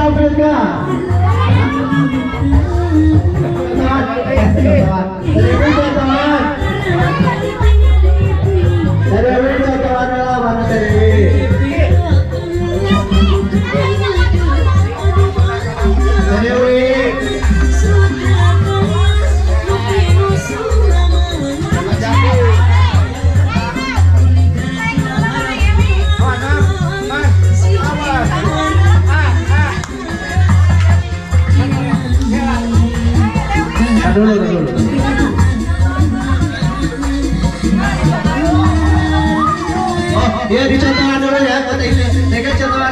ditampilkan. Dulu. Oh, dia dicontohkan dulu ya, foto ini. Mereka contohkan.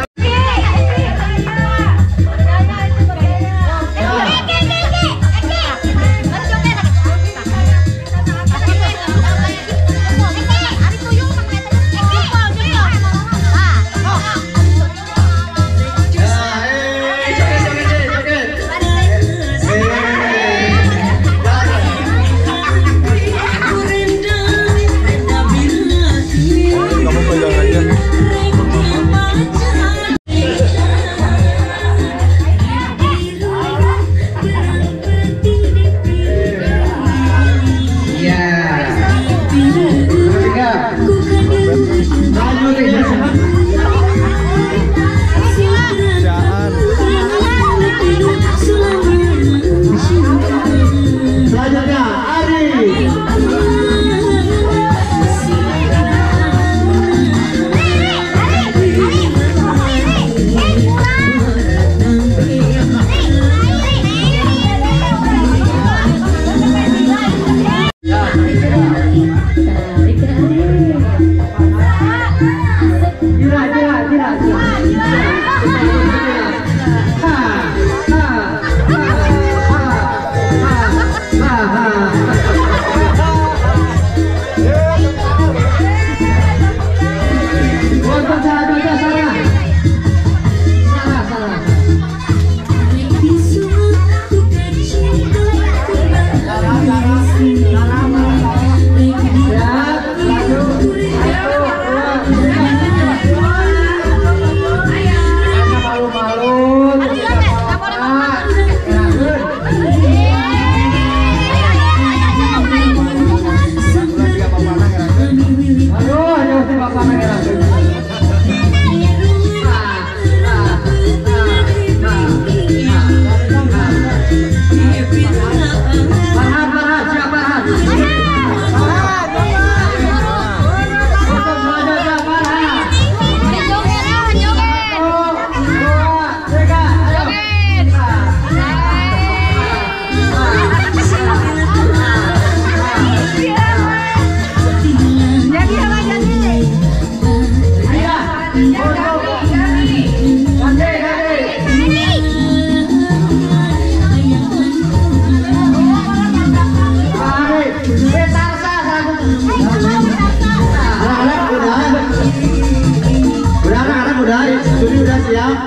Sudah siap?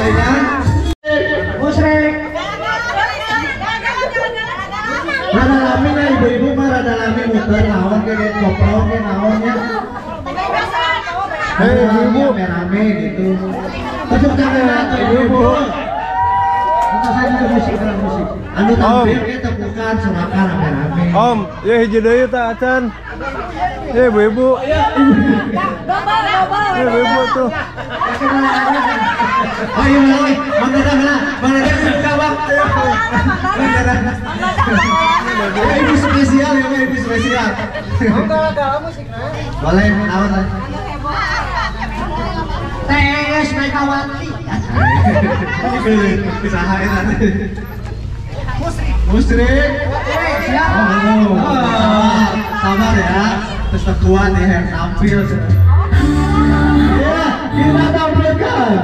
Musrik. Rada lami nih ibu-ibu mah rada lami muter naon ke koplo ke naonnya. Ibu merame gitu. Tepuk tangan ibu-ibu. Kita saja musik. Anu tampil ke tepukan silakan rame-rame. Om, ya hiji deui tah acan. Ibu-ibu. Ibu-ibu tuh. Oh iya, Bang Dadang buka Bang. Ibu spesial ya, ibu spesial. Enggak musiknya. Boleh, naon lah. Tes Megawati. Usahain nanti. Musrik. Siap. Oh, sabar ya. Terus kuat nih yang tampil. Ya, kita tampilkan.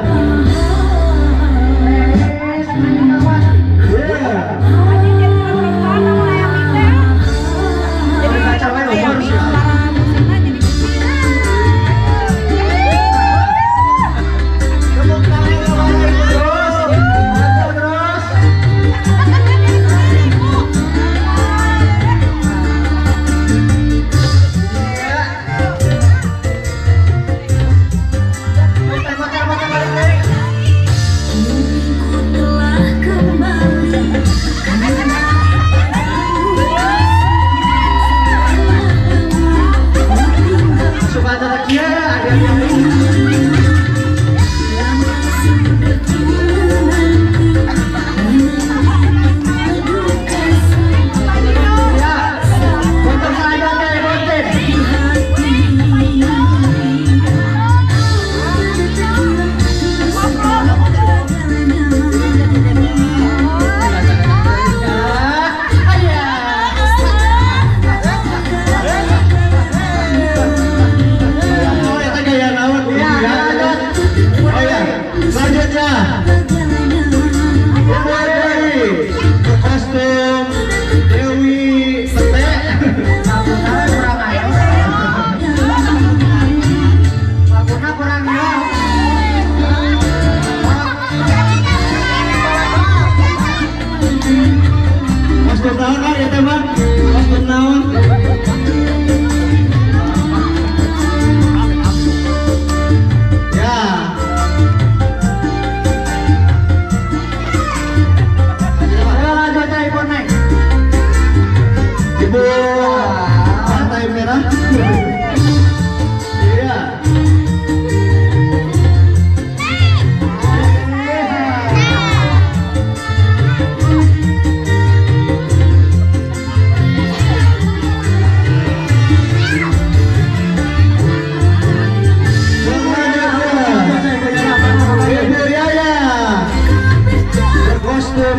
naon Bang ya teh Bang? Kostum naon? Ya. Ayo lanjut aja Ibu naik. Ibu pantai merah. Iya. Ibu Yaya berkostum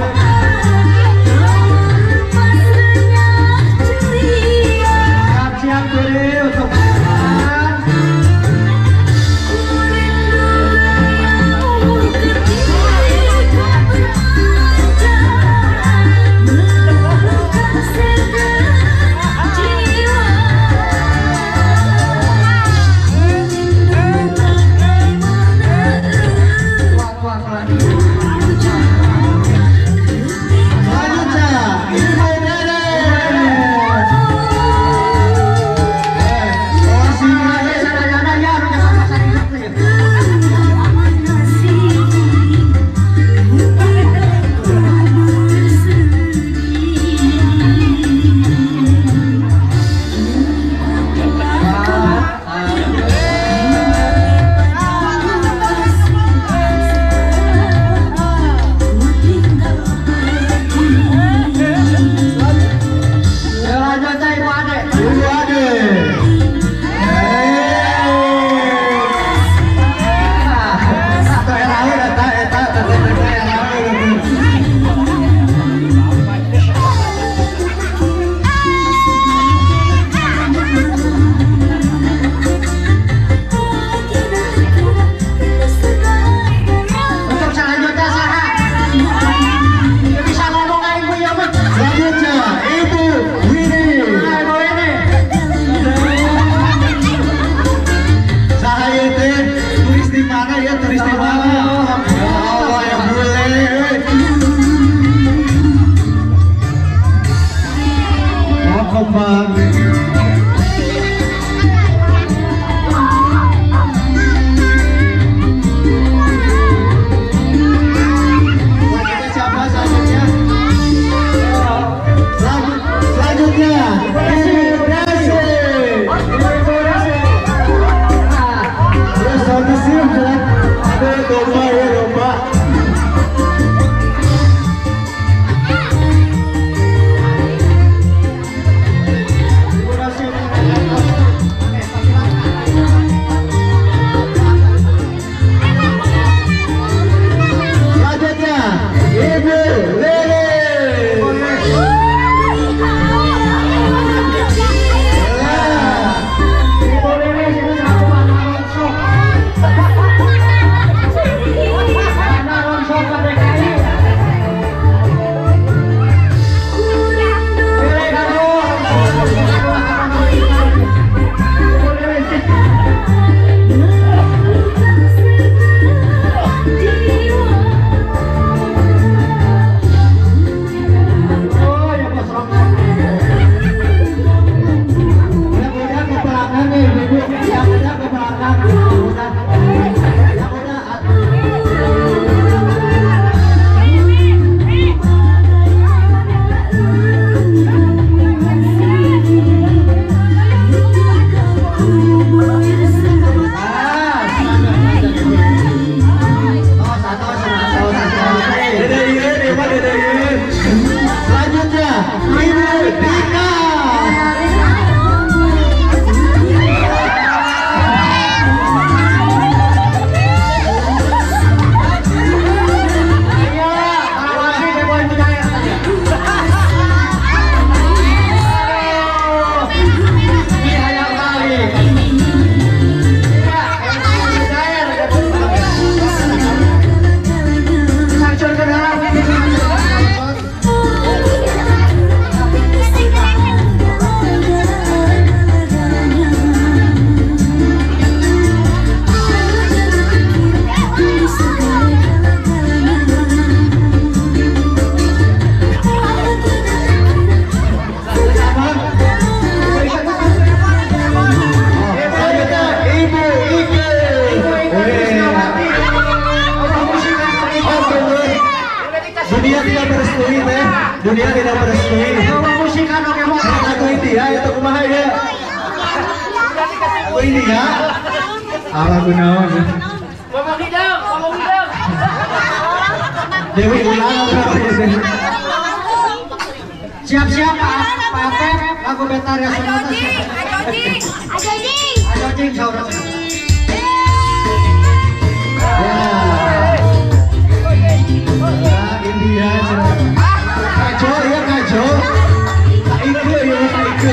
siap-siap diri untuk makan. Selanjutnya Ibu Dede. Porsinya sadayana ya anu jangan pasar induk teh. merestui teh. Dunia tidak merestui. musikan oke mau. Lagu India itu kumaha ya? Lagu India. Lagu naon? Ngomong hidung. Dewi ulang. Siap-siap Pak Apep, lagu Betaria Sonata. Ayo jing saudara. Ya, India. Kajo ya kajo. Kaike ya kaike.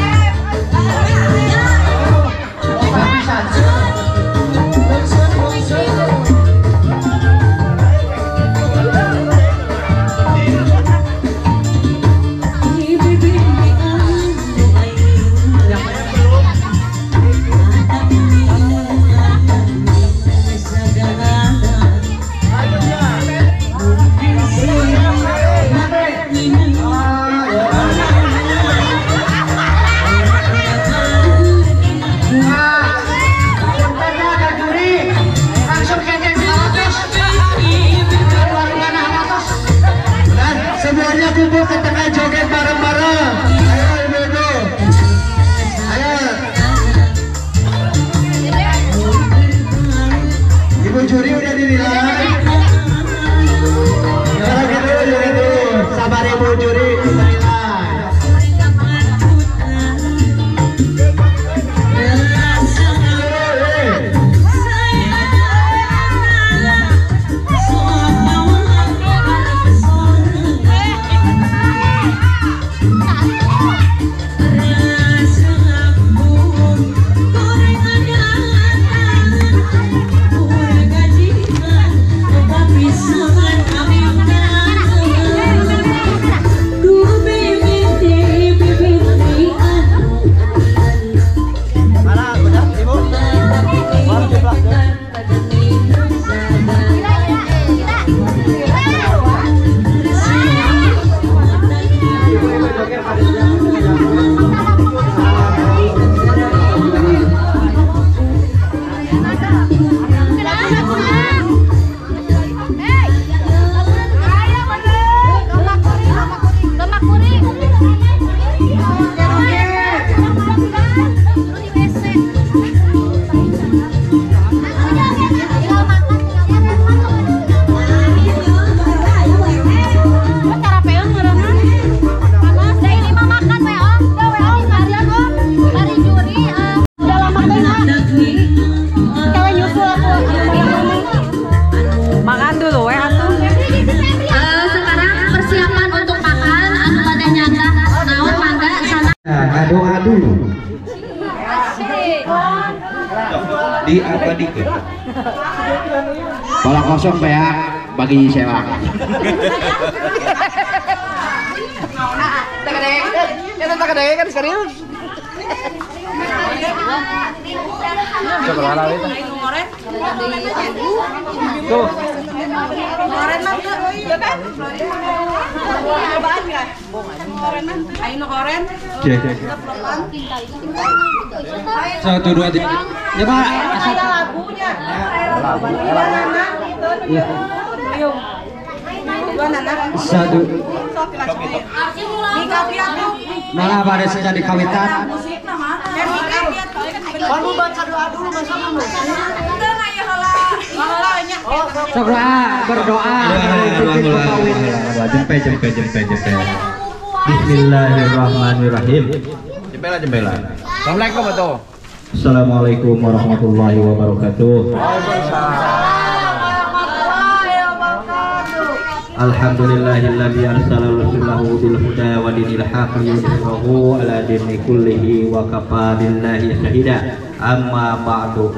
Semuanya kumpul ke tengah joget bareng-bareng. Ayo ibu-ibu. Ayo. Ibu juri udah dinilai. Joget dulu. Sabar ibu juri dinilai. Adu-adu diabadikan. Bola kosong ya bagi sewa. Tak ada kan serius. Seberapa itu? Tuh. Koren mah iya kan? Apaan ya? Ayo koren. Cek. 1 2 3. Ya, Pak. Ada lagunya. Iya. Ayo. Dua anak. 1. Malah pada sejak di kawitan. Baru baca doa dulu masa dulu. Segera berdoa. Jempe. Bismillahirrahmanirrahim. Jempela. Assalamualaikum betul. Assalamualaikum warahmatullahi wabarakatuh. Alhamdulillahilladzi arsala rasulahu bil huda wa dinil haqqi yudhhirahu ala dini kullihi wa kafa billahi syahida. Amma ba'du.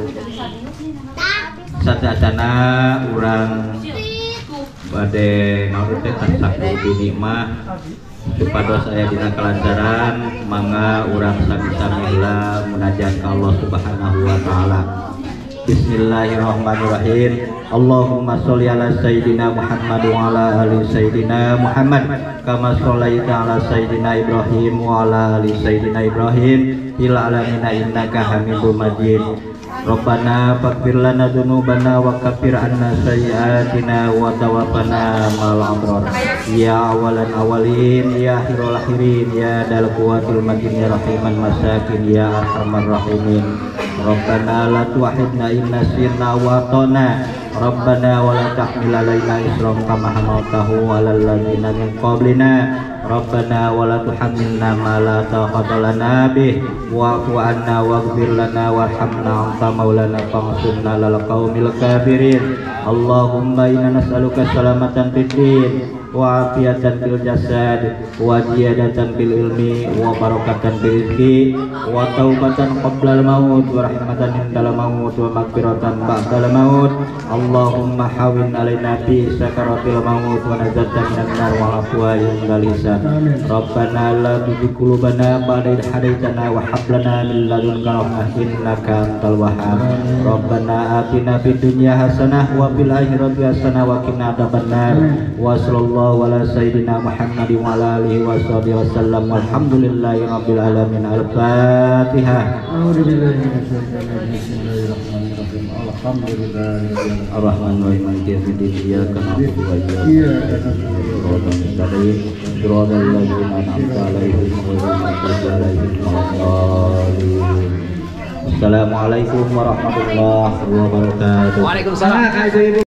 Sadasana urang bade naon teh tansah kudu mah supados saya dina kelancaran mangga urang sami-sami heula munajat ka Allah Subhanahu wa taala. Bismillahirrahmanirrahim. Allahumma sholli ala sayyidina Muhammad wa ala ali sayyidina Muhammad kama shollaita ala sayyidina Ibrahim wa ala ali sayyidina Ibrahim fil alamin innaka Hamidum Majid. Rabbana faghfir lana dzunubana wa kaffir 'anna sayyi'atina wa tawaffana ma'al abrar. Ya awalan awalin, ya akhirul akhirin, ya dal quwwatil matin, ya rahiman masakin, ya arhamar rahimin. Rabbana la tu'akhidna in nasina wa ata'na. Rabbana wa la tahmil 'alaina isran kama hamaltahu 'alal ladzina min qablina. Rabbana wa la tuhammilna ma la taqata lana bih wa'fu 'anna waghfir lana warhamna anta maulana fansurna 'alal qaumil kafirin. Allahumma inna nas'aluka salamatan fid din wa afiatan fil jasad wa ziyadatan fil ilmi wa barakatan fil rizqi wa taubatan qabla al maut wa rahmatan indal maut wa maghfiratan ba'dal maut. Allahumma hawin alaina fi sakaratil maut wa najatan minan nar wa afwa indal hisab. Rabbana la tuzigh qulubana ba'da idh hadaitana wa hab lana min ladunka rahmah innaka antal wahhab. Rabbana atina fid dunya hasanah wa fil akhirati hasanah wa qina adzabannar. Wa sallallahu ala sayyidina Muhammadin wa ala alihi wa sahbihi wasallam. Walhamdulillahi rabbil alamin. Al-Fatihah. Ar-Rahmanir-Rahim. Maliki yaumiddin. Iyyaka na'budu wa iyyaka nasta'in. Shiratal ladzina an'amta 'alaihim ghairil maghdubi 'alaihim waladdallin. Assalamualaikum warahmatullahi wabarakatuh. Waalaikumsalam.